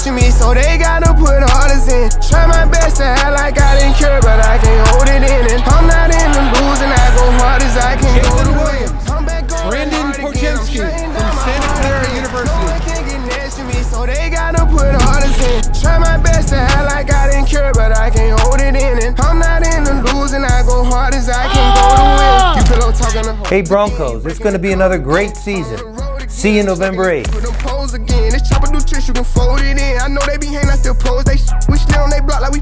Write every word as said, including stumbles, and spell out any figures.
next to me, so they gotta put orders in. Try my best to act like I didn't care, but I can't hold it in. And I'm not in the losing, I go hard as I can go to win. Brandon Pojemski from Santa Clara University. No, can't get next to me, so they gotta put orders in. Try my best to act like I didn't care, but I can't hold it in. And I'm not in the losing, I go hard as I can go to win. You pillow talking to Hey Broncos, it's going to be another great season. See you November eighth. Put them pose again. This chopper do tricks, you can fold it in. I know they be hanging, I still pose. They we still on they block like we